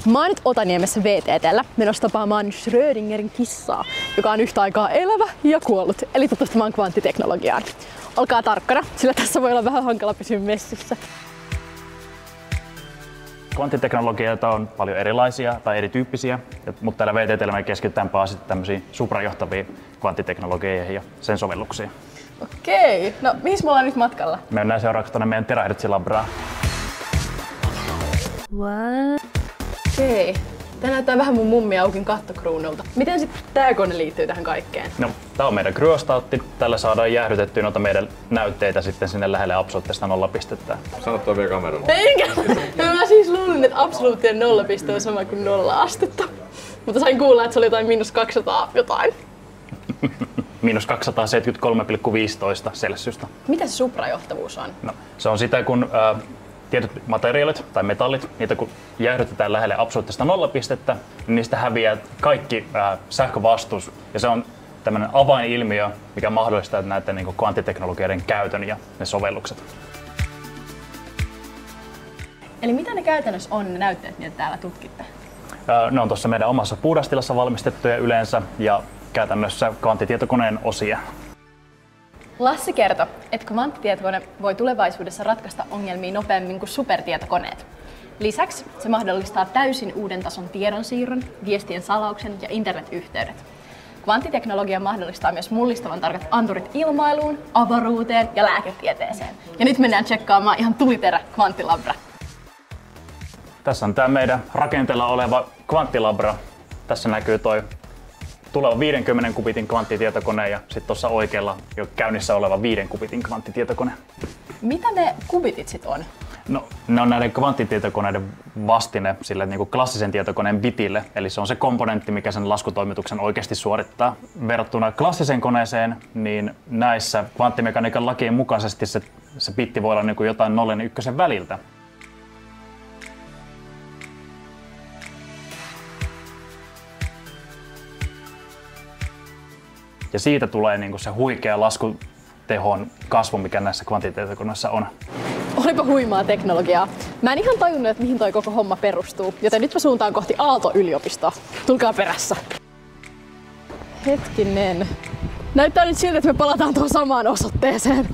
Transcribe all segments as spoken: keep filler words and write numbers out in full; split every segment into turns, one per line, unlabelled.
Mä oon nyt Otaniemessä V T T:llä menossa tapaamaan Schrödingerin kissaa, joka on yhtä aikaa elävä ja kuollut, eli tutustumaan kvanttiteknologiaan. Olkaa tarkkana, sillä tässä voi olla vähän hankala pysyä messissä.
Kvanttiteknologioita on paljon erilaisia tai erityyppisiä, mutta täällä V T T:llä me keskitytään pääasiassa tämmöisiin suprajohtaviin kvanttiteknologioihin ja sen sovelluksiin.
Okei, no mihin me ollaan nyt matkalla?
Mennään seuraavaksi tuonne meidän terähdytsilabraan.
What? Okei. Tää näyttää vähän mun mummi Aukin kattokruunulta. Miten sitten tää kone liittyy tähän kaikkeen?
No, tää on meidän kryostaatti. Tällä saadaan jäähdytettyä noita meidän näytteitä sitten sinne lähelle absoluuttista nollapistettä.
Sanottaa vielä kameralla.
Eikä! Mä siis luulin, että absoluuttinen nollapiste on sama kuin nolla astetta. Mutta sain kuulla, että se oli jotain miinus kaksisataa jotain.
miinus kaksisataaseitsemänkymmentäkolme pilkku viisitoista celsiusta.
Mitä se suprajohtavuus on?
No, se on sitä, kun ää, tietyt materiaalit tai metallit, niitä kun jäähdytetään lähelle absoluuttista nollapistettä, niin niistä häviää kaikki ää, sähkövastus. Ja se on tämmöinen avainilmiö, mikä mahdollistaa näiden niin kuin kvanttiteknologioiden käytön ja ne sovellukset.
Eli mitä ne käytännössä on ne näytteet, mitä täällä tutkitte?
Ää, ne on tuossa meidän omassa puhdastilassa valmistettuja yleensä ja käytännössä kvanttitietokoneen osia.
Lassi kertoi, että kvanttitietokone voi tulevaisuudessa ratkaista ongelmia nopeammin kuin supertietokoneet. Lisäksi se mahdollistaa täysin uuden tason tiedonsiirron, viestien salauksen ja internetyhteydet. Kvanttiteknologia mahdollistaa myös mullistavan tarkat anturit ilmailuun, avaruuteen ja lääketieteeseen. Ja nyt mennään tsekkaamaan ihan tuliterä kvanttilabra.
Tässä on tämä meidän rakenteella oleva kvanttilabra. Tässä näkyy toi tuleva viidenkymmenen kubitin kvanttitietokone ja sitten tuossa oikealla jo käynnissä oleva viiden kubitin kvanttitietokone.
Mitä ne kubitit sit on?
No, ne on näiden kvanttitietokoneiden vastine sille niin kuin klassisen tietokoneen bitille, eli se on se komponentti, mikä sen laskutoimituksen oikeasti suorittaa. Verrattuna klassiseen koneeseen, niin näissä kvanttimekaniikan lakien mukaisesti se, se bitti voi olla niin kuin jotain nollen ja ykkösen väliltä. Ja siitä tulee niin kuin se huikea laskutehon kasvu, mikä näissä kvanttitietokoneissa on.
Olipa huimaa teknologiaa. Mä en ihan tajunnut, että mihin toi koko homma perustuu, joten nyt mä suuntaan kohti Aalto-yliopistoa. Tulkaa perässä. Hetkinen. Näyttää nyt siltä, että me palataan tuohon samaan osoitteeseen.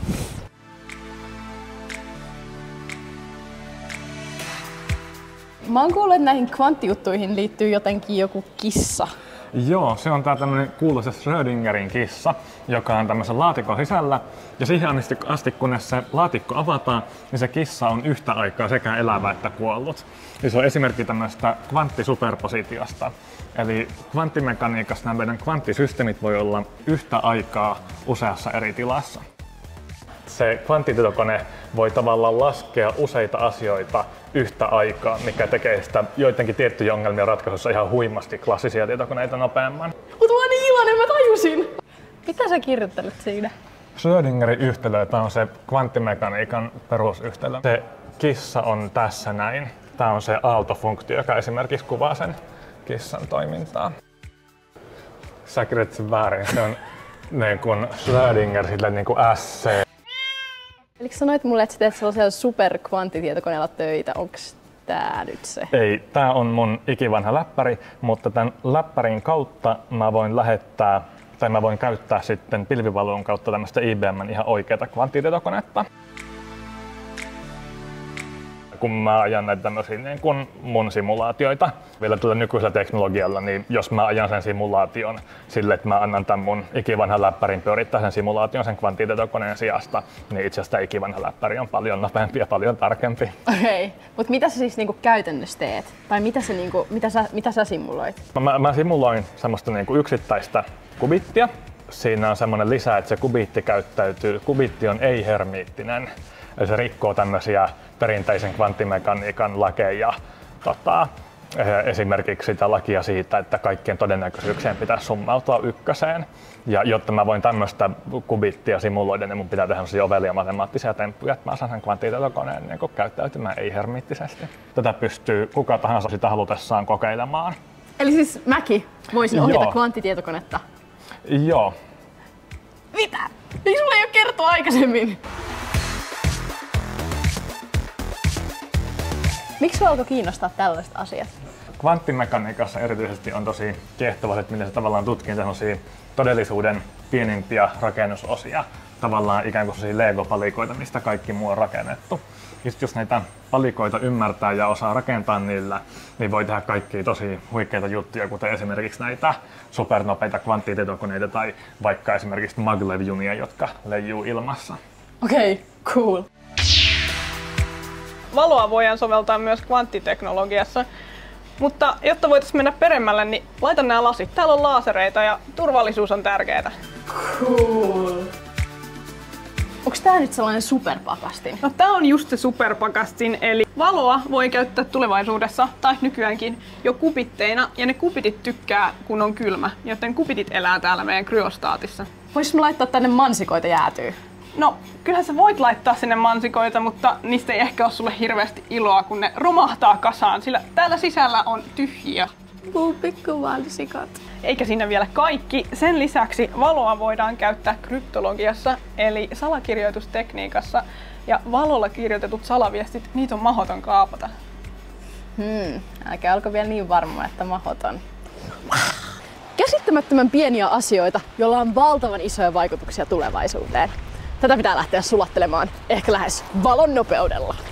Mä oon kuullut, että näihin kvanttijuttuihin liittyy jotenkin joku kissa.
Joo, se on tää tämmönen kuuluisa Schrödingerin kissa, joka on tämmöisen laatikon sisällä. Ja siihen asti, kunnes se laatikko avataan, niin se kissa on yhtä aikaa sekä elävä että kuollut. Ja se on esimerkki tämmöistä kvanttisuperpositiosta. Eli kvanttimekaniikassa nämä meidän kvanttisysteemit voi olla yhtä aikaa useassa eri tilassa. Se kvanttitietokone voi tavallaan laskea useita asioita yhtä aikaa, mikä tekee sitä joidenkin tiettyjen ongelmien ratkaisussa ihan huimasti klassisia tietokoneita nopeamman.
Mut mä oon niin iloinen, mä tajusin! Mitä sä kirjoittelet siinä?
Schrödingerin yhtälö, tämä on se kvanttimekaniikan perusyhtälö. Se kissa on tässä näin. Tämä on se aaltofunktio, joka esimerkiksi kuvaa sen kissan toimintaa. Sä kirjoitit sen väärin, se on niin kuin Schrödinger sille niin kuin S C.
Eli sanoit mulle, että sä teet sellaisella superkvanttitietokoneella töitä. Onks tää nyt se?
Ei, tää on mun ikivanha läppäri, mutta tämän läppärin kautta mä voin lähettää, tai mä voin käyttää sitten pilvivalon kautta tämmöistä I B M:n ihan oikeata kvanttitietokonetta. Kun mä ajan näitä tämmöisiä niin kuin mun simulaatioita vielä tällä nykyisellä teknologialla, niin jos mä ajan sen simulaation sille, että mä annan tämän mun ikivanhan läppärin pyörittää sen simulaation sen kvanttitietokoneen sijasta, niin itse asiassa tämä ikivanha läppäri on paljon nopeampi ja paljon tarkempi.
Okei, okay. Mutta mitä sä siis niinku käytännössä teet? Tai mitä sä, niinku, mitä sä, mitä sä simuloit?
Mä, mä simuloin semmoista niinku yksittäistä kubittia. Siinä on semmoinen lisä, että se kubitti käyttäytyy, kubitti on ei-hermiittinen. Eli se rikkoo tämmöisiä perinteisen kvanttimekaniikan lakeja. Tota, esimerkiksi sitä lakia siitä, että kaikkien todennäköisyyksien pitäisi summautua ykköseen. Ja jotta mä voin tämmöistä kubittia simuloida, niin mun pitää tehdä sellaisia ovelia matemaattisia temppuja, että mä saan sen kvanttitietokoneen niin käyttäytymään ei-hermiittisesti. Tätä pystyy kuka tahansa sitä halutessaan kokeilemaan.
Eli siis mäkin voisin ohjata Joo. kvanttitietokonetta?
Joo.
Mitä? Miksi sulle ei ole kertoa aikaisemmin? Miksi sinua alkoi kiinnostaa tällaiset asiat?
Kvanttimekaniikassa erityisesti on tosi kiehtovaa, että miten se tavallaan tutkii sellaisia todellisuuden pienimpiä rakennusosia, tavallaan ikään kuin sellaisia Lego-palikoita, mistä kaikki muu on rakennettu. Ja sit jos näitä palikoita ymmärtää ja osaa rakentaa niillä, niin voi tehdä kaikkia tosi huikeita juttuja, kuten esimerkiksi näitä supernopeita kvanttitietokoneita tai vaikka esimerkiksi maglev-junia, jotka leijuu ilmassa.
Okei, okay, cool.
Valoa voidaan soveltaa myös kvanttiteknologiassa, mutta jotta voitaisiin mennä peremmälle, niin laita nämä lasit. Täällä on laasereita ja turvallisuus on tärkeää.
Cool. Onko tää nyt sellainen superpakastin?
No tää on just se superpakastin, eli valoa voi käyttää tulevaisuudessa tai nykyäänkin jo kupitteina, ja ne kupitit tykkää kun on kylmä, joten kupitit elää täällä meidän kryostaatissa.
Voisis mä laittaa tänne mansikoita jäätyy?
No, kyllähän sä voit laittaa sinne mansikoita, mutta niistä ei ehkä ole sulle hirveästi iloa, kun ne romahtaa kasaan, sillä täällä sisällä on tyhjiä.
Mun pikkumansikat.
Eikä siinä vielä kaikki. Sen lisäksi valoa voidaan käyttää kryptologiassa, eli salakirjoitustekniikassa, ja valolla kirjoitetut salaviestit, niitä on mahdoton kaapata.
Hmm, älkää olko vielä niin varma, että mahdoton. Käsittämättömän pieniä asioita, joilla on valtavan isoja vaikutuksia tulevaisuuteen. Tätä pitää lähteä sulattelemaan, ehkä lähes valon nopeudella.